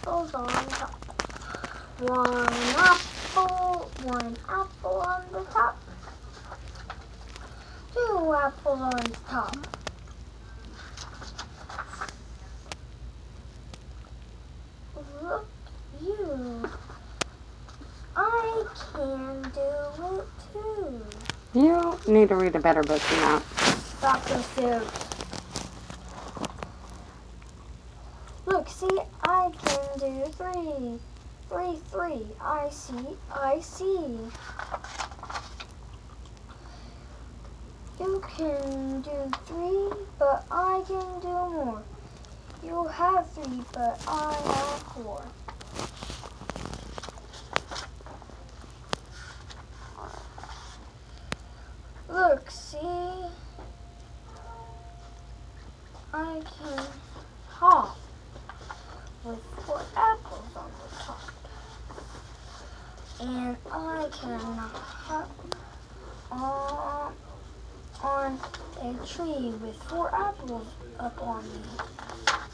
apples on top. One apple on the top. 2 apples on the top. Look, you. I can do it too. You need to read a better book than that. Dr. Seuss. Look, see, I can do 3. 3, 3. I see. You can do 3, but I can do more. You have 3, but I have 4. Look, see, I can hop with 4 apples on the top. And I can hop on a tree with 4 apples up on me.